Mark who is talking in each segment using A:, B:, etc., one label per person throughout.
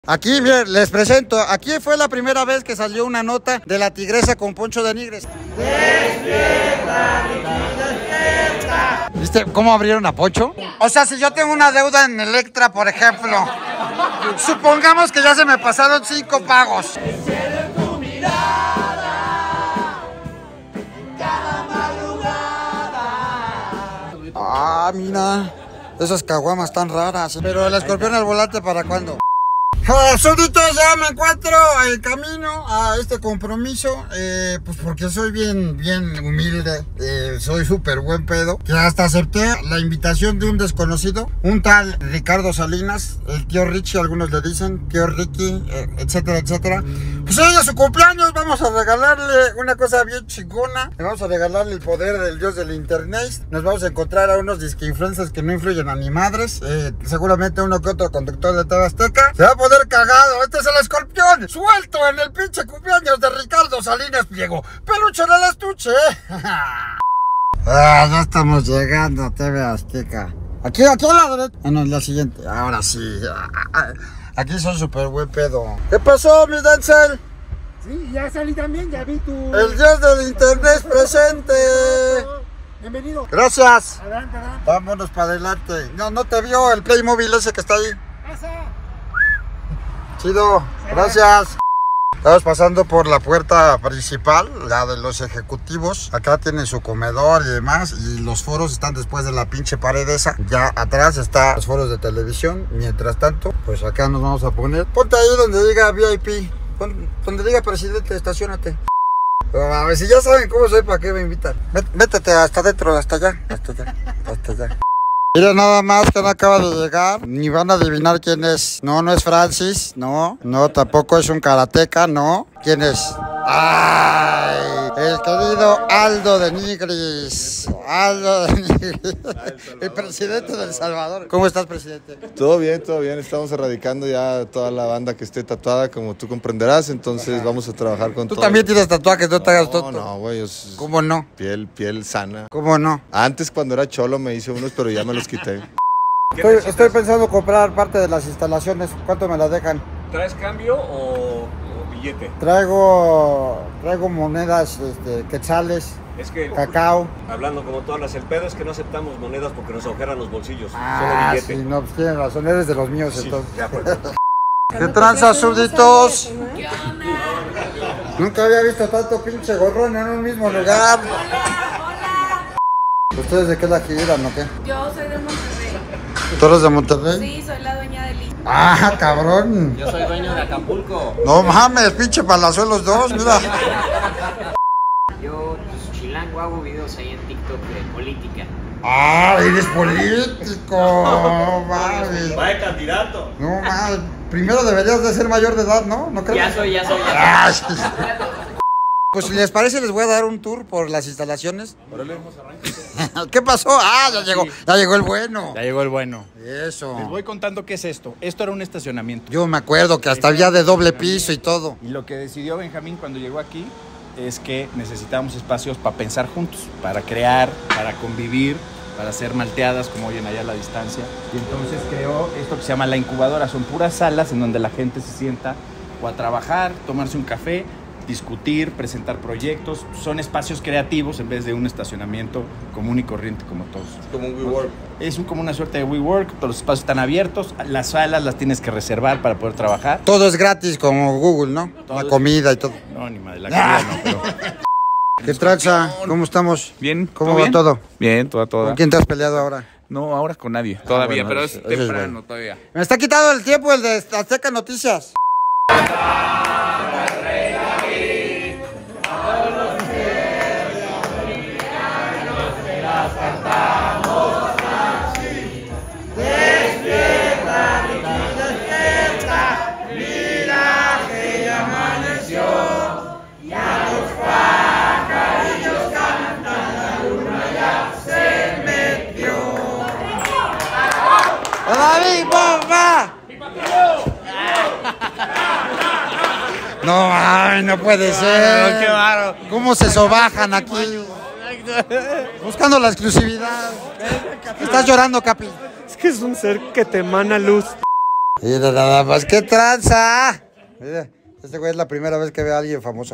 A: Aquí, miren, les presento. Aquí fue la primera vez que salió una nota de la tigresa con Poncho de Nigres. ¡Despierta, despierta! ¿Viste cómo abrieron a Poncho? O sea, si yo tengo una deuda en Electra, por ejemplo, supongamos que ya se me pasaron 5 pagos. Ah, mira, esas caguamas tan raras. Pero el escorpión al volante, ¿para cuándo? Súbditos, ya me encuentro en camino a este compromiso, pues porque soy bien humilde, soy súper buen pedo, que hasta acepté la invitación de un desconocido, un tal Ricardo Salinas, el tío Richie, algunos le dicen, tío Ricky, etcétera, etcétera. Pues hoy es su cumpleaños, vamos a regalarle una cosa bien chingona, le vamos a regalarle el poder del dios del internet, nos vamos a encontrar a unos disque influencers que no influyen a ni madres, seguramente uno que otro conductor de TV Azteca, se va a poder cagado. Este es el escorpión suelto en el pinche cumpleaños de Ricardo Salinas Pliego, peluche del estuche. Ya estamos llegando a TV Azteca. Aquí a la derecha. No, la siguiente. Ahora sí. Aquí son súper buen pedo. ¿Qué pasó, mi Denzel?
B: Sí, ya salí también, ya vi tu...
A: El dios del internet presente.
B: Bienvenido.
A: Gracias.
B: Adelante.
A: Vámonos para adelante. No te vio el Playmobil ese que está ahí.
B: Pasa.
A: Chido, gracias. Estamos pasando por la puerta principal, la de los ejecutivos. Acá tienen su comedor y demás. Y los foros están después de la pinche pared esa. Ya atrás están los foros de televisión. Mientras tanto, pues acá nos vamos a poner. Ponte ahí donde diga VIP. Donde diga presidente, estacionate. A ver, si ya saben cómo soy, ¿para qué me invitan? Métete hasta adentro, hasta allá. Mira nada más que no acaba de llegar, ni van a adivinar quién es. No es Francis, no, tampoco es un karateca, no. ¿Quién es? ¡Ay! El querido Aldo de Nigris. El presidente de El Salvador. ¿Cómo estás, presidente?
C: Todo bien. Estamos erradicando ya toda la banda que esté tatuada, como tú comprenderás. Entonces vamos a trabajar con
A: ¿Tú
C: todo.
A: también tienes tatuajes? No te hagas tonto.
C: No, güey.
A: ¿Cómo no?
C: Piel sana.
A: ¿Cómo no?
C: Antes, cuando era cholo, me hice unos, pero ya me los quité.
A: Estoy pensando comprar parte de las instalaciones. ¿Cuánto me la dejan?
D: ¿Traes cambio o billete?
A: Traigo monedas, quetzales.
D: Es que,
A: cacao.
D: hablando como todas las, el pedo es que no aceptamos monedas porque nos agujeran los bolsillos. Solo
A: Ah,
D: billete.
A: sí, no, pues tienes razón, eres de los míos,
D: Sí,
A: entonces.
D: de acuerdo.
A: ¿Qué tranza, súbditos? Nunca había visto tanto pinche gorrón en un mismo lugar. ¿Ustedes de qué la giran o qué?
E: Yo soy de Monterrey.
A: ¿Tú eres de Monterrey?
E: Sí, soy la dueña del ISSSTE.
A: Ah, cabrón.
F: Yo soy dueño de Acapulco.
A: No mames, pinche palazuelos dos, mira.
F: Yo, pues, chilango, hago videos ahí en TikTok de política.
A: Ah, eres político. No mames.
D: Va de candidato.
A: No mames. Primero deberías de ser mayor de edad, ¿no? ¿No crees?
F: Ya soy.
A: Ah, sí. Pues si les parece, les voy a dar un tour por las instalaciones. ¿Qué pasó? Ah, ya llegó el bueno.
G: Ya llegó el bueno.
A: Eso.
G: Les voy contando qué es esto. Esto era un estacionamiento.
A: Yo me acuerdo que hasta había de doble piso y todo.
G: Y lo que decidió Benjamín cuando llegó aquí es que necesitábamos espacios para pensar juntos, para crear, para convivir, para hacer malteadas, como oyen allá a la distancia. Y entonces creó esto que se llama la incubadora. Son puras salas en donde la gente se sienta o a trabajar, tomarse un café, discutir, presentar proyectos. Son espacios creativos en vez de un estacionamiento común y corriente como todos.
C: Como un WeWork.
G: Es como una suerte de WeWork, todos los espacios están abiertos, las salas las tienes que reservar para poder trabajar.
A: Todo es gratis como Google, ¿no? La comida y todo.
G: No, ni madre, la comida no, pero...
A: ¿Qué tranza? ¿Cómo estamos?
G: Bien.
A: ¿Cómo va todo?
G: Bien, toda.
A: ¿Con quién te has peleado ahora?
G: No, ahora con nadie. Todavía,
A: bueno,
G: pero
A: eso
G: es
A: es
G: temprano
A: bueno.
G: todavía.
A: Me está quitando el tiempo el de Azteca Noticias. ¡David, papá! No, ay, no puede ser.
G: qué bárbaro.
A: ¿Cómo se sobajan aquí? Buscando la exclusividad. Estás llorando, Capi.
B: Es que es un ser que te emana luz.
A: Mira nada más, ¡qué tranza! Mira, este güey es la primera vez que ve a alguien famoso.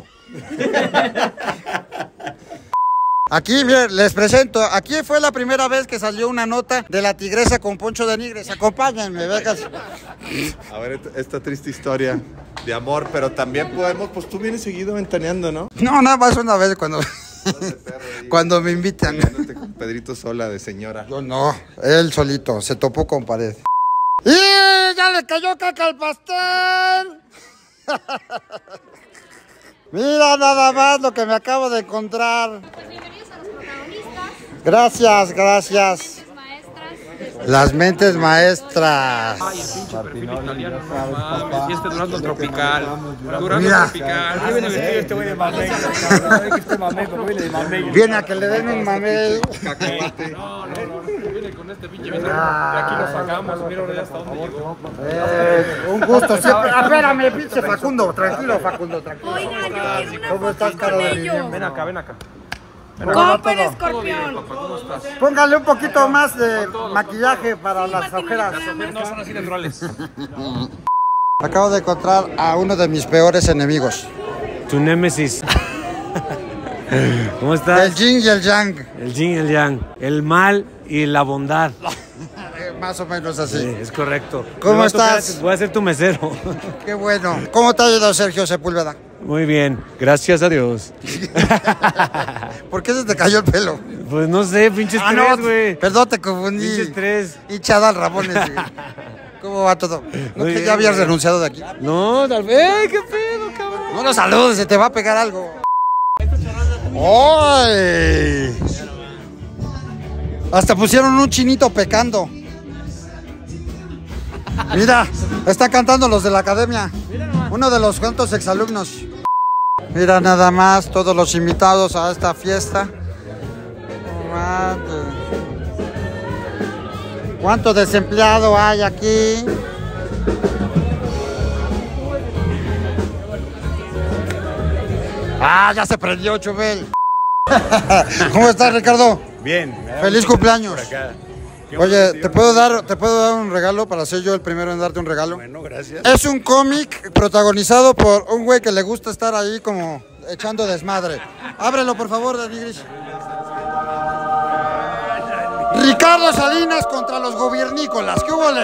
A: Aquí, miren, les presento. Aquí fue la primera vez que salió una nota de la tigresa con Poncho de Nigres. Acompáñenme, veas.
C: A ver, esta triste historia de amor, pero también podemos, pues tú vienes seguido ventaneando, ¿no?
A: No, nada más una vez cuando, cuando me invitan.
C: Con Pedrito Sola de señora.
A: Yo no, él solito, se topó con pared. ¡Y ya le cayó caca al pastel! Mira nada más lo que me acabo de encontrar.
H: Bienvenidos a los protagonistas.
A: Gracias, gracias. Las mentes maestras.
I: Ay, el pinche perfil italiano, no mames. Y este Durazno tropical. Durazno
A: Mira.
I: tropical. ¿Qué viene vestido este güey de mamey?
A: Viene a que le den un mamey.
I: No. Viene con este pinche video. De aquí lo sacamos. Mira ahora ya hasta dónde llegó.
A: Un gusto siempre. Espérame, pinche Facundo. Tranquilo, Facundo, tranquilo.
E: Oigan, yo quiero una
A: ¿Cómo estás,
E: foto
A: Caro
E: con
A: de
E: ellos.
A: Lilian?
I: Ven acá, ven acá.
E: Copen Escorpión.
A: Póngale un poquito más de maquillaje para las ojeras.
I: No, son así naturales.
A: Acabo de encontrar a uno de mis peores enemigos.
J: Tu némesis. ¿Cómo estás?
A: El yin y el yang.
J: El yin y el yang. El mal y la bondad.
A: Más o menos así.
J: Sí, es correcto.
A: ¿Cómo
J: Me va a tocar-
A: estás?
J: Voy a ser tu mesero.
A: Qué bueno. ¿Cómo te ha ido, Sergio Sepúlveda?
J: Muy bien, gracias a Dios.
A: ¿Por qué se te cayó el pelo?
J: Pues no sé, pinche estrés, güey.
A: Perdón, te confundí.
J: Pinche estrés.
A: Hinchada al Ramones, güey. ¿Cómo va todo? ¿No
J: Muy
A: que
J: bien,
A: ya habías
J: güey.
A: renunciado de aquí?
J: No, tal vez. ¿Qué pedo, cabrón?
A: No lo saludes, se te va a pegar algo. ¡Ay! Hasta pusieron un chinito pecando. Mira, están cantando los de la academia. Uno de los cuantos exalumnos. Mira nada más, todos los invitados a esta fiesta. ¿Cuánto desempleado hay aquí? Ah, ya se prendió, Chubel. ¿Cómo estás, Ricardo?
G: Bien.
A: Feliz cumpleaños. Oye, ¿te puedo dar un regalo para ser yo el primero en darte un regalo?
G: Bueno, gracias.
A: Es un cómic protagonizado por un güey que le gusta estar ahí como echando desmadre. Ábrelo, por favor, Dani Gris. Ricardo Salinas contra los gobiernícolas. ¿Qué hubo?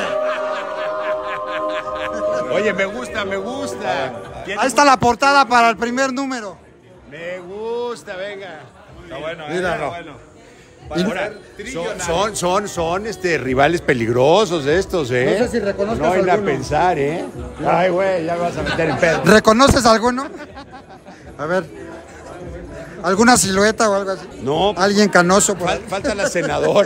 G: Oye, me gusta.
A: Ahí está la portada para el primer número.
G: Me gusta, venga. Está bueno,
A: Míralo.
G: bueno.
A: Ahora,
K: Son rivales peligrosos estos, ¿eh?
A: No sé si reconozcas
K: No hay a
A: alguno.
K: pensar, ¿eh? Ay, güey, ya me vas a meter en pedo.
A: ¿Reconoces alguno? A ver. ¿Alguna silueta o algo así?
K: No,
A: ¿Alguien canoso? Por ahí?
K: falta la senadora.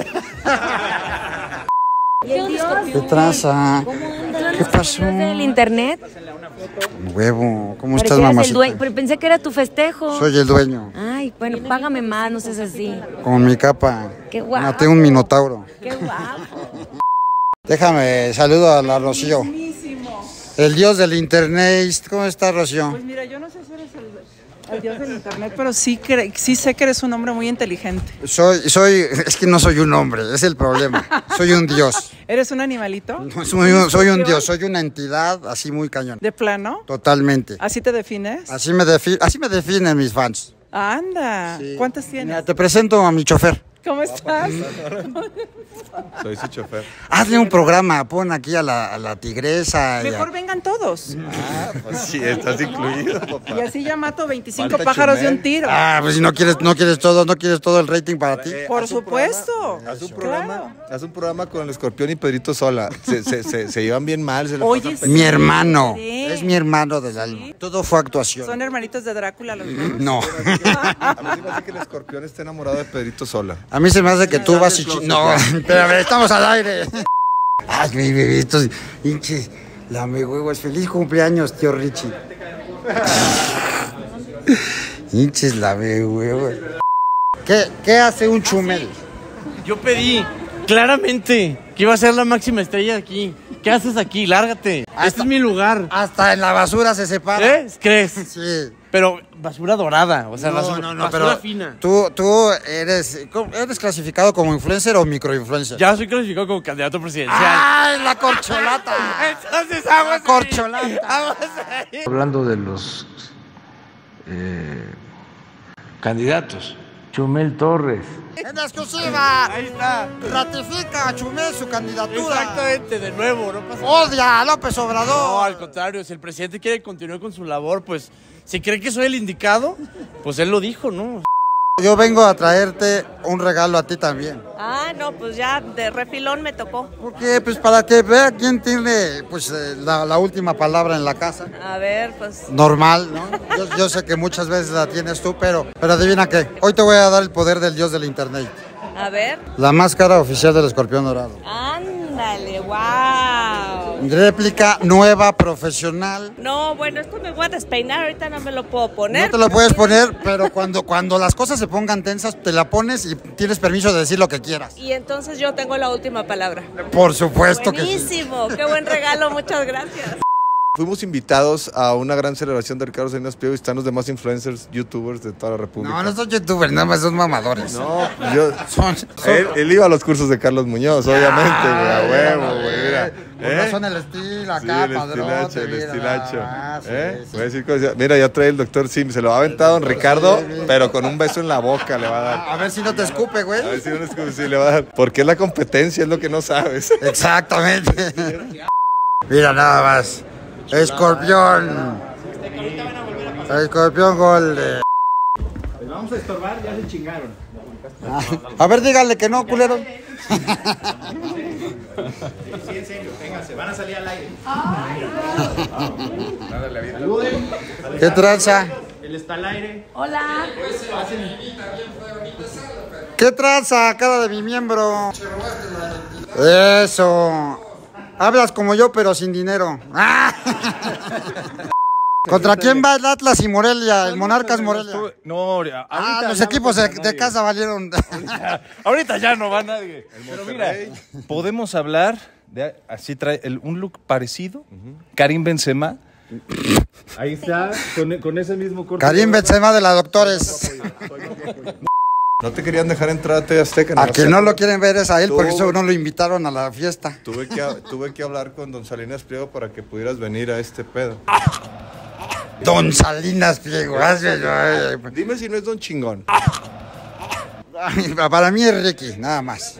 A: ¿Qué traza? ¿Qué pasó?
L: ¿Del internet?
A: Huevo, ¿cómo estás,
L: Parecías el
A: mamacita?
L: dueño, pero pensé que era tu festejo.
A: Soy el dueño,
L: Ay, bueno, págame más, no seas así.
A: con mi capa.
L: Qué guapo.
A: Maté un minotauro.
L: Qué guapo.
A: Déjame, saludo a la Rocío. El dios del internet. ¿Cómo estás, Rocío?
M: Pues mira, yo no sé si eres el dios del internet, pero sí sé que eres un hombre muy inteligente.
A: Es que no soy un hombre, es el problema. Soy un dios.
M: ¿Eres un animalito?
A: No, soy un dios, soy una entidad así muy cañón.
M: ¿De plano?
A: Totalmente.
M: ¿Así te defines?
A: Así me definen mis fans.
M: Anda, ¿cuántos tienes?
A: Mira, te presento a mi chofer.
M: ¿Cómo estás?
C: Soy su chofer.
A: Hazle un programa, pon aquí a la tigresa.
M: Mejor vengan todos.
C: Pues sí, estás incluido, papá.
M: Y así ya mato 25
C: Falta
M: pájaros
C: Chumel.
M: de un tiro.
A: Pues si no quieres todo el rating para ti.
M: Por supuesto.
C: Haz un
M: Claro.
C: programa con el Escorpión y Pedrito Sola. Se llevan bien mal. Se lo
M: Oye,
C: pasan
M: sí.
A: Mi hermano,
M: Sí.
A: es mi hermano del alma. Todo fue actuación.
M: Son hermanitos de Drácula los dos.
A: No.
C: A mí se me hace que el Escorpión está enamorado de Pedrito Sola.
A: A mí se me hace que tú vas y... No, espérame, estamos al aire. Ay, mi bebé, estos hinches, lame huevos. Feliz cumpleaños, tío Richie. Hinches, lame huevos. ¿Qué hace un Chumel?
J: Yo pedí claramente que iba a ser la máxima estrella de aquí. ¿Qué haces aquí? Lárgate. Este es mi lugar.
A: Hasta en la basura se separa.
J: ¿Eh? ¿Crees?
A: Sí.
J: pero basura dorada, o sea, basura
A: pero
J: fina.
A: Tú eres clasificado como influencer o microinfluencer.
J: Ya soy clasificado como candidato presidencial.
A: ¡Ay, la corcholata!
J: Entonces vamos
A: la corcholata.
J: Vamos ahí.
N: Hablando de los candidatos, Chumel Torres.
A: En exclusiva.
J: Ahí está.
A: Ratifica a Chumel su candidatura.
J: Exactamente, de nuevo, no pasa nada.
A: Odia a López Obrador.
J: No, al contrario, si el presidente quiere continuar con su labor, pues, si cree que soy el indicado, pues él lo dijo, ¿no?
A: Yo vengo a traerte un regalo a ti también.
E: Ah, no, pues ya de refilón me tocó.
A: Porque, pues, para que vea quién tiene, pues, la última palabra en la casa.
E: A ver, pues.
A: Normal, ¿no? Yo sé que muchas veces la tienes tú, pero adivina qué. Hoy te voy a dar el poder del dios del internet.
E: A ver.
A: La máscara oficial del escorpión dorado.
E: Ándale, wow.
A: Réplica nueva, profesional.
E: No, bueno, esto me voy a despeinar, ahorita no me lo puedo poner.
A: No te lo puedes poner, pero cuando las cosas se pongan tensas, te la pones y tienes permiso de decir lo que quieras.
E: Y entonces yo tengo la última palabra.
A: Por supuesto que sí.
E: Buenísimo, qué buen regalo, muchas gracias.
C: Fuimos invitados a una gran celebración de Ricardo Salinas Pliego y están los demás influencers, youtubers de toda la república.
A: No son youtubers, nada más son mamadores.
C: No, él iba a los cursos de Carlos Muñoz, obviamente, güey, a huevo, güey, mira.
A: No son el estilo acá,
C: sí,
A: padrote.
C: el estilacho.
A: Sí, sí.
C: Voy a decir cosas. Mira, ya trae el doctor Sim, se lo ha aventado en Ricardo, pero con un beso en la boca le va a dar.
A: A ver si no te escupe, güey.
C: A ver si no te escupe, sí, le va a dar. Porque es la competencia, es lo que no sabes.
A: Exactamente. Mira nada más. Escorpión. Escorpión Golden.
G: Pues vamos a estorbar, ya se chingaron.
A: A ver, díganle que no, culero.
G: Sí, en serio, vénganse, van a salir al aire. Saluden.
A: ¿Qué tranza?
G: Él está al aire.
E: Hola.
A: ¿Qué tranza, cara de mi miembro? Eso. Hablas como yo, pero sin dinero. ¿Contra quién va el Atlas y Morelia? El Monarcas Morelia.
G: No,
A: los equipos de casa valieron.
G: Ahorita ya no va nadie. Pero mira, podemos hablar de así trae un look parecido. Karim Benzema. Ahí está, con ese mismo corte.
A: Karim Benzema de la Doctores.
C: No te querían dejar entrar a TV Azteca.
A: A quien no lo quieren ver es a él, porque eso no lo invitaron a la fiesta.
C: Tuve que hablar con don Salinas Pliego para que pudieras venir a este pedo.
A: Don Salinas Pliego.
C: Dime si no es don chingón.
A: Para mí es Ricky, nada más.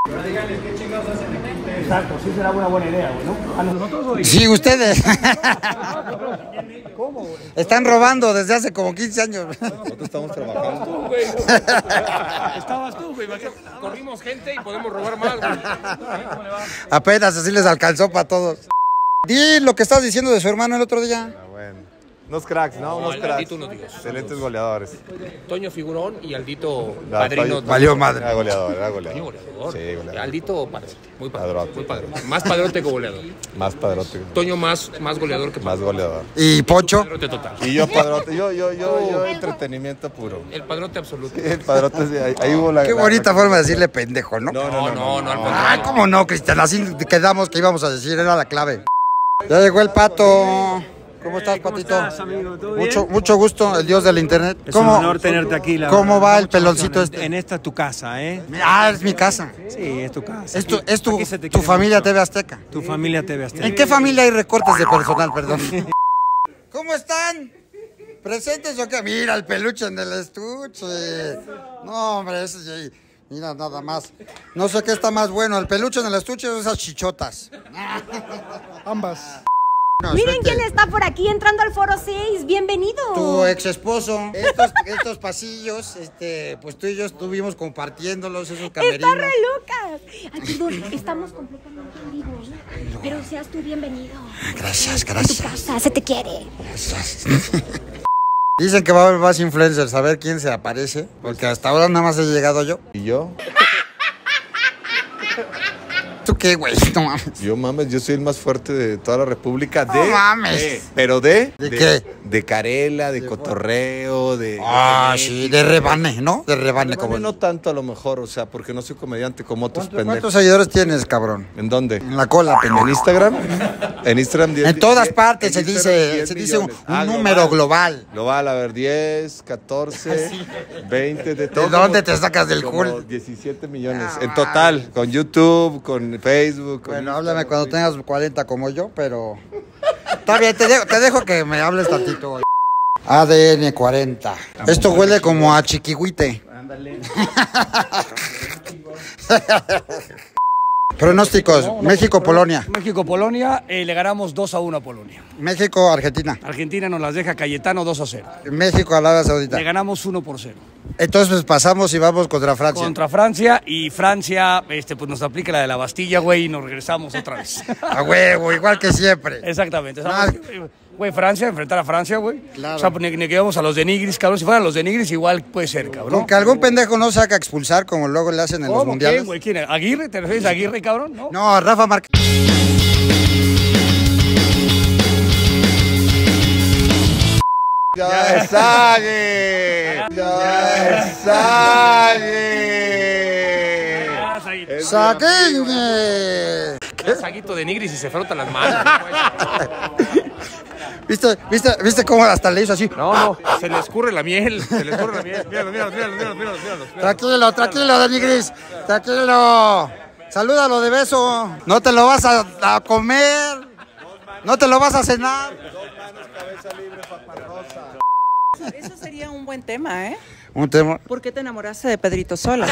B: Exacto, sí será una buena idea, güey, ¿no? A nosotros.
A: Sí, ustedes. ¿Cómo, güey? Están robando desde hace como 15 años.
C: Nosotros estamos trabajando.
I: Estabas tú, güey. Corrimos gente y podemos robar más, güey.
A: Apenas así les alcanzó para todos. Di lo que estabas diciendo de su hermano el otro día.
C: Bueno. Unos cracks, ¿no? Unos cracks. Excelentes goleadores.
I: Toño Figurón y Aldito Padrino.
A: Valió madre.
C: Era goleador.
I: Sí, goleador. Aldito padrote. Muy padrote. Muy padrote. Más padrote que goleador.
C: Más padrote.
I: Toño más goleador que padrote.
C: Más goleador.
A: ¿Y Pocho?
I: Padrote total.
C: Y yo padrote. Yo entretenimiento puro.
I: El padrote absoluto.
C: El padrote, ahí hubo la...
A: Qué bonita forma de decirle pendejo, ¿no?
I: No, al contrario.
A: Ah, ¿cómo no, Cristian? Así quedamos que íbamos a decir, era la clave. Ya llegó el Pato. ¿Cómo estás, Patito?
O: ¿Cómo estás, amigo? ¿Todo bien?
A: Mucho gusto, el dios del internet.
O: Es un honor tenerte aquí.
A: ¿Cómo va el peloncito este?
O: En esta tu casa, ¿eh?
A: Ah, es mi casa.
O: Sí, es tu casa.
A: Es tu familia TV Azteca.
O: Tu familia TV Azteca.
A: ¿En qué familia hay recortes de personal, perdón? ¿Cómo están? ¿Presentes o qué? Mira el peluche en el estuche. No, hombre, ese... Mira, nada más. No sé qué está más bueno, el peluche en el estuche o esas chichotas.
B: Ambas.
P: No, miren quién está por aquí entrando al Foro 6, bienvenido.
A: Tu ex esposo. Estos pasillos, pues tú y yo estuvimos compartiéndolos, esos camerinos.
P: Está re Lucas. Ay, perdón, estamos completamente en vivo, pero seas tú bienvenido.
A: Gracias.
P: En tu casa, se te quiere.
A: Gracias. Dicen que va a haber más influencers, a ver quién se aparece, porque hasta ahora nada más he llegado yo.
C: ¿Y yo?
A: ¿Tú qué, güey? No mames.
C: Yo mames, yo soy el más fuerte de toda la República.
A: No mames.
C: Pero ¿de
A: qué?
C: De carela, de cotorreo, de...
A: Sí, de rebane, ¿no? De rebane, como...
C: No tanto a lo mejor, o sea, porque no soy comediante como otros pendejos.
A: ¿Cuántos seguidores tienes, cabrón?
C: ¿En dónde?
A: En la cola, pendejo.
C: ¿En Instagram? En Instagram 10.
A: En todas partes se dice un número global.
C: Global, a ver, 10, 14, 20, de todo.
A: ¿De dónde te sacas del culo?
C: 17 millones en total, con YouTube, con Facebook.
A: Bueno, háblame cuando tengas 40 como yo, pero... Está bien, te dejo que me hables tantito hoy. ADN 40. Esto huele como a chiquihuite.
O: Ándale.
A: Pronósticos, México-Polonia.
O: México-Polonia, le ganamos 2-1 a Polonia.
A: México-Argentina.
O: Argentina nos las deja Cayetano 2-0.
A: México-Arabia Saudita.
O: Le ganamos 1-0.
A: Entonces pues, pasamos y vamos contra Francia.
O: Contra Francia, y Francia pues nos aplica la de la Bastilla, güey, y nos regresamos otra vez.
A: A huevo, igual que siempre.
O: Exactamente. Güey, Francia, enfrentar a Francia, güey.
A: Claro.
O: O sea, ni que vamos a los de Nigris, cabrón. Si fueran los de Nigris, igual puede ser, cabrón.
A: Con que algún pendejo no saca expulsar como luego le hacen en los mundiales.
O: ¿Quién, güey? ¿Quién? ¿Aguirre? ¿Te refieres a Aguirre, cabrón?
A: No, Rafa Márquez.
C: ¡Ya es Sague! ¡Ya es Sague!
A: ¡Sagueñe!
I: ¿Qué? Saguito de Nigris y se frota las manos.
A: ¿Viste cómo hasta le hizo así?
I: No, se le escurre la miel. Se le escurre la miel. Míralos.
A: Tranquilo, Dani Gris. Tranquilo. Salúdalo de beso. No te lo vas a comer. No te lo vas a cenar.
M: Eso sería un buen tema, ¿eh?
A: Un tema.
M: ¿Por qué te enamoraste de Pedrito Sola?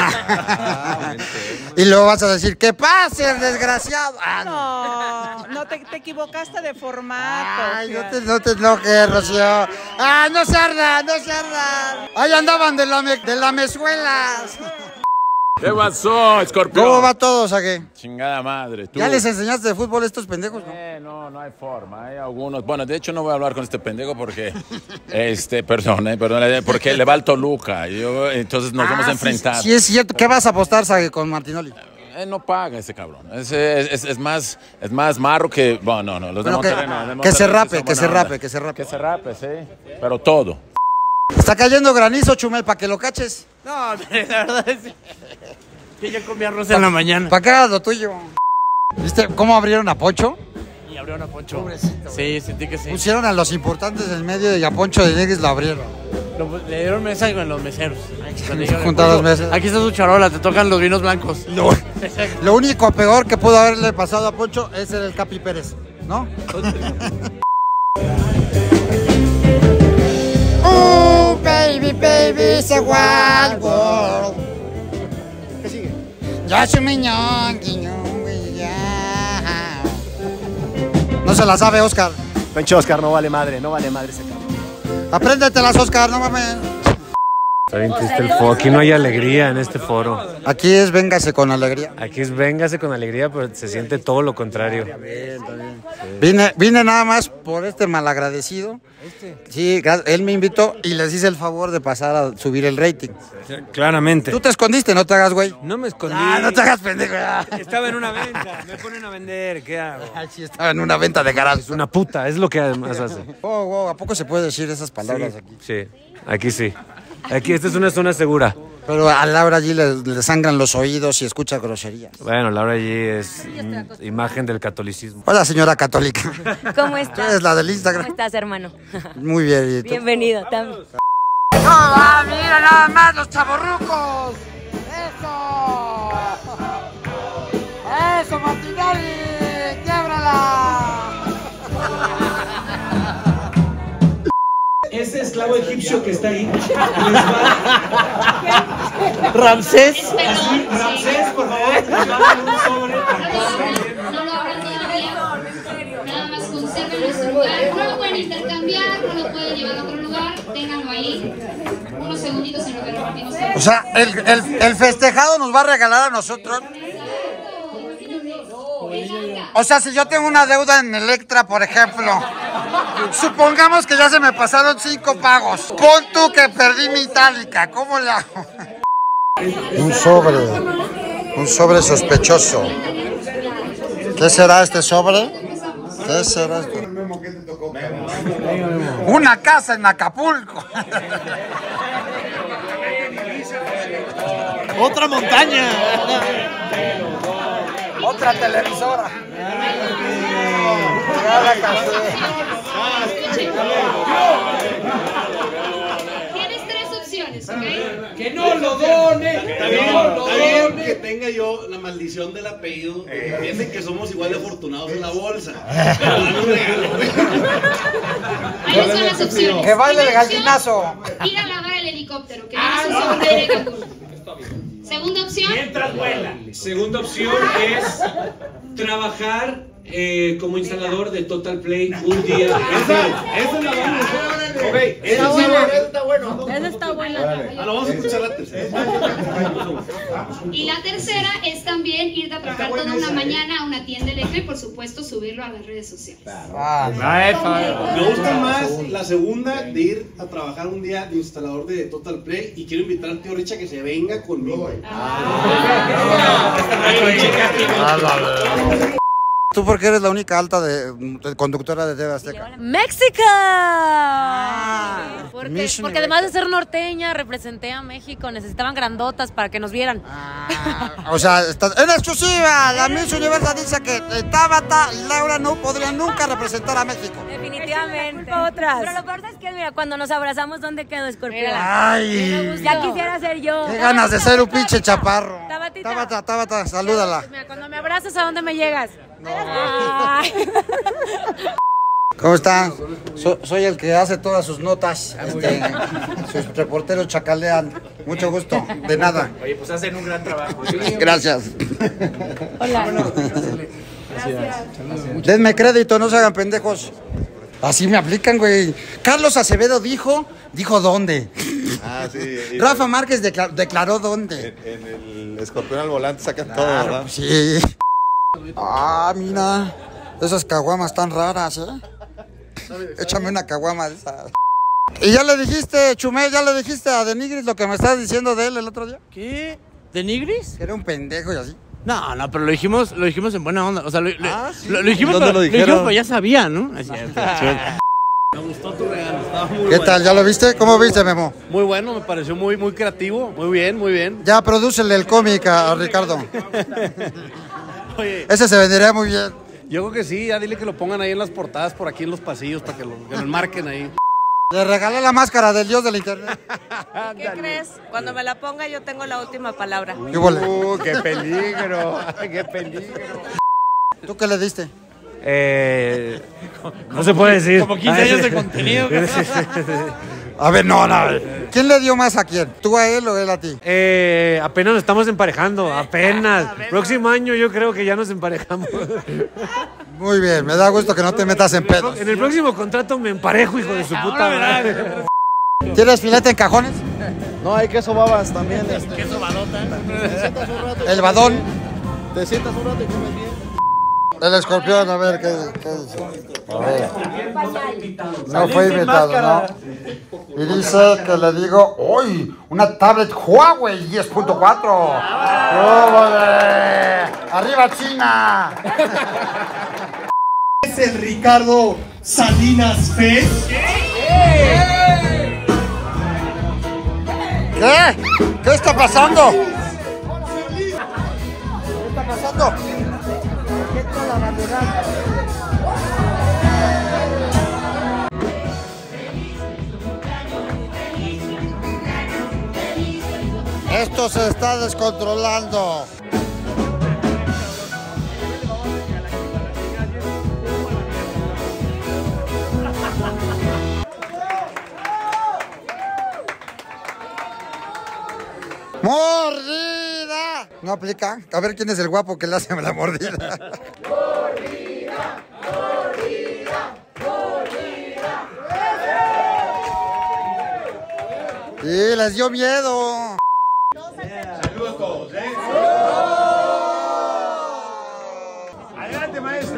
A: Y luego vas a decir, ¿qué pasa, el desgraciado?
M: No, te equivocaste de formato.
A: Ay, no te enojes, Rocío. ¡Ah, no se ardan! Ahí andaban de la mesuelas.
Q: ¿Qué pasó, Escorpión?
A: ¿Cómo va todo, Sague?
Q: Chingada madre. ¿Tú?
A: ¿Ya les enseñaste de fútbol a estos pendejos?
Q: No hay forma. Hay algunos. Bueno, de hecho no voy a hablar con este pendejo porque, perdón, porque le va al Toluca. Entonces nos vamos a enfrentar.
A: Sí, es cierto. ¿Qué vas a apostar, Sague, con Martinoli?
Q: No paga ese cabrón. Es más marro que. Bueno, no. Los de Monterrey no.
A: Que se rape,
Q: sí. Pero todo.
A: Está cayendo granizo, Chumel, para que lo caches.
J: No, la verdad es que yo comí arroz en la mañana.
A: ¿Para qué hagas lo tuyo? ¿Viste cómo abrieron a Poncho?
J: Y abrieron a Poncho. Pobrecito. Sí, sentí que sí.
A: Pusieron a los importantes en medio y a Poncho de Nigris lo abrieron.
J: Le dieron mesa con los meseros.
A: Junta dos meses.
J: Aquí está su charola, te tocan los vinos blancos.
A: Lo único peor que pudo haberle pasado a Poncho es el Capi Pérez, ¿no? Baby, it's a wild world.
B: ¿Qué sigue?
A: Ya se me No se la sabe, Oscar.
B: Pinche Oscar, no vale madre ese cabrón.
A: Apréndetelas, Oscar, no mames.
R: Está bien triste el foro. Aquí no hay alegría en este foro.
A: Aquí es véngase con alegría.
R: Aquí es véngase con alegría, pero se siente todo lo contrario.
A: Está bien. Sí. Vine nada más por este malagradecido. Sí, él me invitó y les hice el favor de pasar a subir el rating.
R: Claramente.
A: Tú te escondiste, no te hagas, güey.
R: No me escondí.
A: No te hagas pendejo.
R: Estaba en una venta, me ponen a vender, ¿qué hago?
A: Sí, estaba en una venta de garaje.
R: Es una puta, es lo que además hace.
A: ¿A poco se puede decir esas palabras aquí?
R: Sí, aquí sí. Aquí esta es una zona segura.
A: Pero a Laura allí le sangran los oídos y escucha groserías.
R: Bueno, Laura allí es imagen del catolicismo.
A: Hola, señora católica.
L: ¿Cómo estás?
A: Tú eres la del Instagram.
L: ¿Cómo estás, hermano?
A: Muy bien.
L: Bienvenido. También.
A: Mira nada más los chavorrucos. Eso, Martinoli. Quiebrala.
S: Ese esclavo egipcio que está ahí les va...
J: ¿Ramsés?
S: Así, Ramsés, por favor, les va a dar un sobre.
H: No lo abran todavía. Nada más consérvenlo en su lugar. No lo pueden intercambiar, no lo pueden llevar a otro lugar. Ténganlo ahí. Unos segunditos en lo que repartimos.
A: O sea, el festejado nos va a regalar a nosotros. O sea, si yo tengo una deuda en Electra, por ejemplo, supongamos que ya se me pasaron 5 pagos. Pon tú que perdí mi itálica, ¿cómo le hago? Un sobre sospechoso. ¿Qué será este sobre? ¿Qué será esto? Una casa en Acapulco.
J: Otra montaña.
A: Otra televisora.
H: Tienes 3 opciones, ¿ok?
S: ¡Que no lo done! Está bien que tenga yo la maldición del apellido. Que piensen que somos igual de afortunados en la bolsa.
H: Ahí son las opciones.
A: Que baile el
H: Primera opción,
A: gallinazo.
H: ir a lavar el helicóptero, que viene asociado de aire Cancún. Segunda opción.
S: Mientras vuela. Segunda opción es trabajar como instalador de Total Play un día. Esa es la vamos. Ok, esa está bueno.
E: Esa está buena.
S: Lo vamos a escuchar la tercera.
H: Y la tercera es también irte a trabajar toda una mañana a una tienda eléctrica y por supuesto subirlo a las redes sociales.
S: Me gusta más la segunda de ir a trabajar un día de instalador de Total Play y quiero invitar al tío Richa que se venga conmigo.
A: ¿Tú por qué eres la única alta de conductora de TV Azteca?
L: ¡México!
A: Miss
L: Porque además de ser norteña, representé a México, necesitaban grandotas para que nos vieran.
A: O sea, en exclusiva, la Miss Universo dice que Tabata y Laura no podrían nunca representar a México.
L: Definitivamente.
E: Otras.
L: Pero lo peor es que, mira, cuando nos abrazamos, ¿dónde quedó Escorpión?
A: Ay.
L: Ya quisiera ser yo.
A: Qué ganas de ser un pinche chaparro.
L: Tabatita.
A: Tabata, salúdala.
L: Mira, cuando me abrazas, ¿a dónde me llegas?
A: ¿Cómo están? Soy el que hace todas sus notas. Sus reporteros chacalean. Mucho gusto. De nada.
G: Oye, pues hacen un gran trabajo.
A: Gracias.
L: Hola.
A: Denme crédito, no se hagan pendejos. Así me aplican, güey. Carlos Acevedo dijo dónde.
C: Ah, sí.
A: Rafa Márquez declaró dónde.
C: En el Escorpión al volante sacan todo, ¿verdad?
A: Sí. Ah, mira. Esas caguamas tan raras, ¿eh? Échame una caguama de esas. Y ya le dijiste, Chumel, ya le dijiste a Denigris lo que me estabas diciendo de él el otro día.
J: ¿Qué? ¿Denigris?
A: Que era un pendejo y así.
J: No, pero lo dijimos en buena onda. O sea, lo dijimos,
C: ¿Dónde lo dijeron?
J: pero ya sabía, ¿no? Así,
S: Me gustó tu regalo, estaba muy
A: ¿Qué tal? ¿Ya lo viste? ¿Cómo viste, Memo?
J: muy bueno, me pareció muy creativo. Muy bien.
A: Ya prodúcele el cómic a Ricardo.
J: Oye,
A: Ese se vendería muy bien.
J: yo creo que sí, ya dile que lo pongan ahí en las portadas, por aquí en los pasillos, para que lo enmarquen ahí.
A: Le regalé la máscara del dios del internet.
E: ¿Qué crees? Cuando me la ponga yo tengo la última palabra.
A: ¿Qué huele?
K: ¡Qué peligro! ¡Qué peligro!
A: ¿Tú qué le diste?
R: No se puede decir.
J: Como 15 años de contenido.
A: A ver, no. ¿Quién le dio más a quién? ¿Tú a él o él a ti?
R: Apenas nos estamos emparejando, apenas. Próximo año yo creo que ya nos emparejamos.
A: Muy bien, me da gusto que no te metas en pedos.
R: En el próximo contrato me emparejo, hijo de su puta madre.
A: ¿Tienes filete en cajones?
C: No, hay queso babas también.
J: Queso badota.
A: El badón.
C: Te sientas un rato y comes bien.
A: El escorpión, a ver, ¿qué dice? A ver. No fue invitado, ¿no? Y dice que le digo, ¡uy! Una tablet Huawei 10.4. ¡Arriba China!
S: Es el Ricardo Salinas Fest.
A: ¿Qué? ¿Qué está pasando? ¿Qué está pasando? Esto se está descontrolando. ¡Mordida! ¿No aplica? A ver quién es el guapo que le hace la mordida. ¡Mordida! ¡Mordida! ¡Mordida! Sí, les dio miedo.
S: Saludos a todos, Adelante, maestro.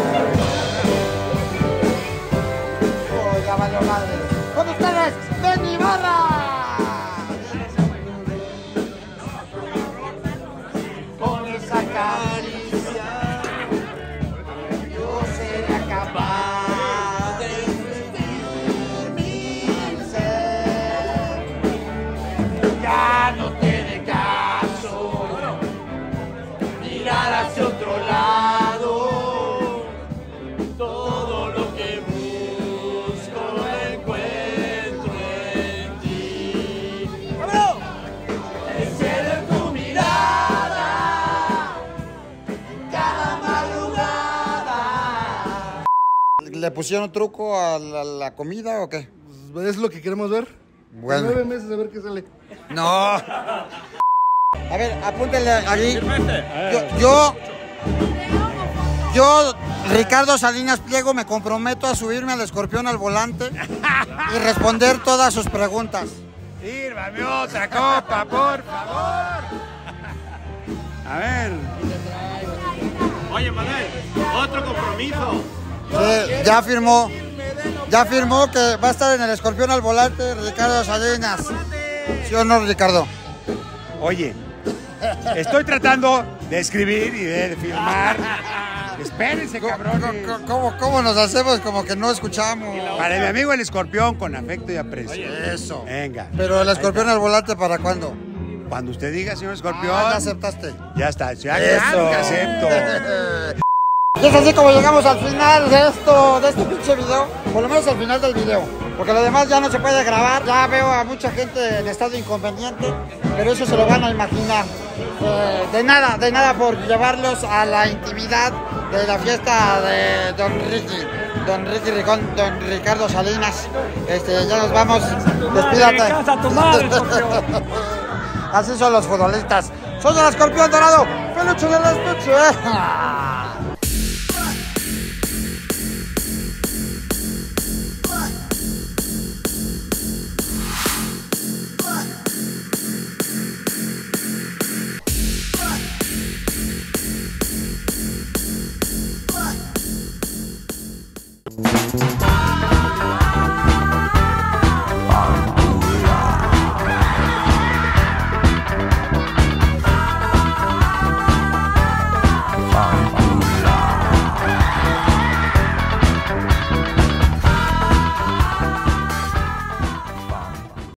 A: Oh, ya valió madre. Con ustedes, Benny Barra. pusieron truco a la comida o qué?
T: ¿Es lo que queremos ver?
A: Bueno.
T: 9 meses a ver qué sale.
A: No. A ver, apúntele allí. Yo, Ricardo Salinas Pliego, me comprometo a subirme al escorpión al volante y responder todas sus preguntas.
K: Sírvame otra copa, por favor. A ver.
B: Oye, Manuel, otro compromiso.
A: Sí, ya firmó que va a estar en el escorpión al volante Ricardo Salinas. ¿Sí o no, Ricardo?
K: Oye, estoy tratando de escribir y de firmar. Espérense, cabrón.
A: ¿Cómo nos hacemos como que no escuchamos?
K: Para mi amigo el escorpión, con afecto y aprecio.
A: Eso.
K: Venga.
A: Pero el escorpión al volante, ¿para cuándo?
K: Cuando usted diga, señor escorpión.
A: Ya aceptaste.
K: Ya está, ya claro que acepto.
A: Y es así como llegamos al final de este pinche video, por lo menos al final del video, porque lo demás ya no se puede grabar. Ya veo a mucha gente en estado inconveniente, pero eso se lo van a imaginar. De nada por llevarlos a la intimidad de la fiesta de Don Ricardo Salinas. Ya nos vamos, despídate. Así son los futbolistas. Soy el escorpión dorado, peluche de las noches.